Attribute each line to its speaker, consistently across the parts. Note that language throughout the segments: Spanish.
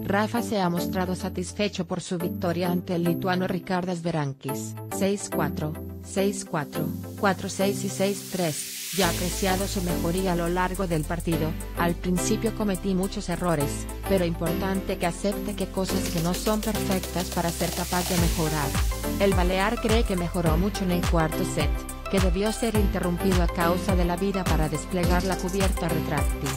Speaker 1: Rafa se ha mostrado satisfecho por su victoria ante el lituano Ričardas Berankis, 6-4, 6-4, 4-6 y 6-3, y ha apreciado su mejoría a lo largo del partido. Al principio cometí muchos errores, pero importante que acepte que cosas que no son perfectas para ser capaz de mejorar. El balear cree que mejoró mucho en el cuarto set, que debió ser interrumpido a causa de la vida para desplegar la cubierta retráctil.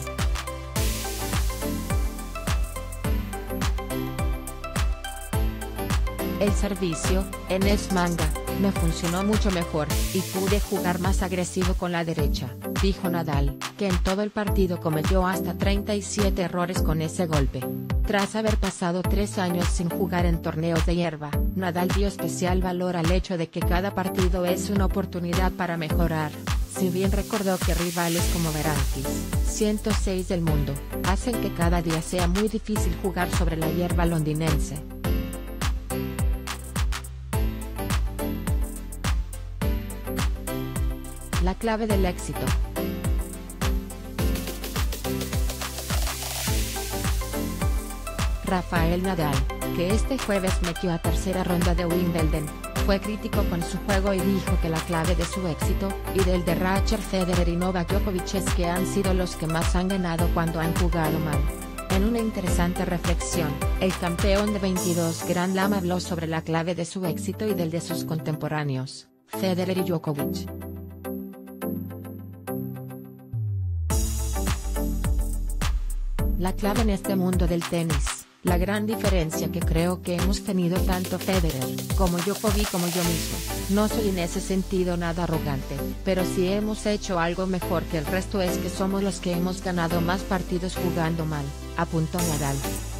Speaker 1: El servicio, en S-Manga, me funcionó mucho mejor, y pude jugar más agresivo con la derecha, dijo Nadal, que en todo el partido cometió hasta 37 errores con ese golpe. Tras haber pasado 3 años sin jugar en torneos de hierba, Nadal dio especial valor al hecho de que cada partido es una oportunidad para mejorar. Si bien recordó que rivales como Berankis, 106 del mundo, hacen que cada día sea muy difícil jugar sobre la hierba londinense. La clave del éxito. Rafael Nadal, que este jueves metió a tercera ronda de Wimbledon, fue crítico con su juego y dijo que la clave de su éxito, y del de Roger Federer y Novak Djokovic, es que han sido los que más han ganado cuando han jugado mal. En una interesante reflexión, el campeón de 22 Grand Slam habló sobre la clave de su éxito y del de sus contemporáneos, Federer y Djokovic. La clave en este mundo del tenis, la gran diferencia que creo que hemos tenido tanto Federer, como Djokovic como yo mismo, no soy en ese sentido nada arrogante, pero si hemos hecho algo mejor que el resto es que somos los que hemos ganado más partidos jugando mal, apuntó Nadal.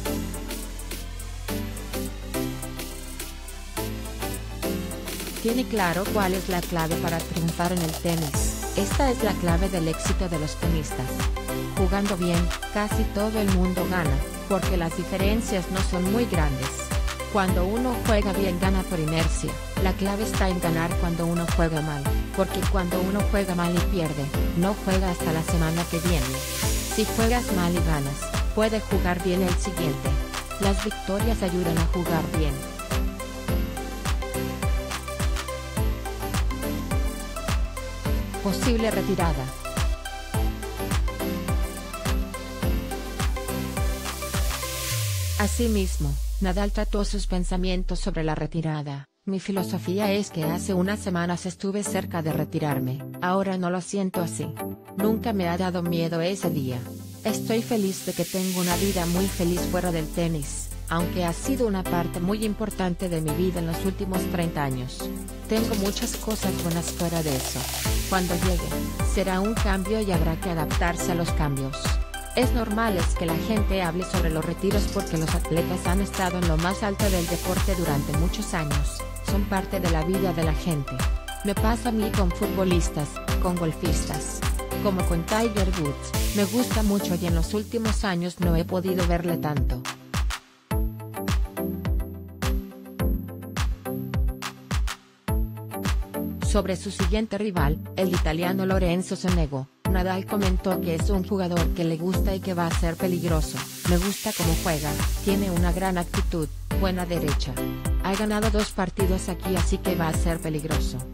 Speaker 1: Tiene claro cuál es la clave para triunfar en el tenis. Esta es la clave del éxito de los tenistas. Jugando bien, casi todo el mundo gana, porque las diferencias no son muy grandes. Cuando uno juega bien gana por inercia, la clave está en ganar cuando uno juega mal, porque cuando uno juega mal y pierde, no juega hasta la semana que viene. Si juegas mal y ganas, puedes jugar bien el siguiente. Las victorias ayudan a jugar bien. Posible retirada. Asimismo, Nadal trató sus pensamientos sobre la retirada. Mi filosofía es que hace unas semanas estuve cerca de retirarme, ahora no lo siento así. Nunca me ha dado miedo ese día. Estoy feliz de que tengo una vida muy feliz fuera del tenis, aunque ha sido una parte muy importante de mi vida en los últimos 30 años. Tengo muchas cosas buenas fuera de eso. Cuando llegue, será un cambio y habrá que adaptarse a los cambios. Es normal que la gente hable sobre los retiros porque los atletas han estado en lo más alto del deporte durante muchos años, son parte de la vida de la gente. Me pasa a mí con futbolistas, con golfistas, como con Tiger Woods, me gusta mucho y en los últimos años no he podido verle tanto. Sobre su siguiente rival, el italiano Lorenzo Sonego, Nadal comentó que es un jugador que le gusta y que va a ser peligroso. Me gusta cómo juega, tiene una gran actitud, buena derecha. Ha ganado 2 partidos aquí así que va a ser peligroso.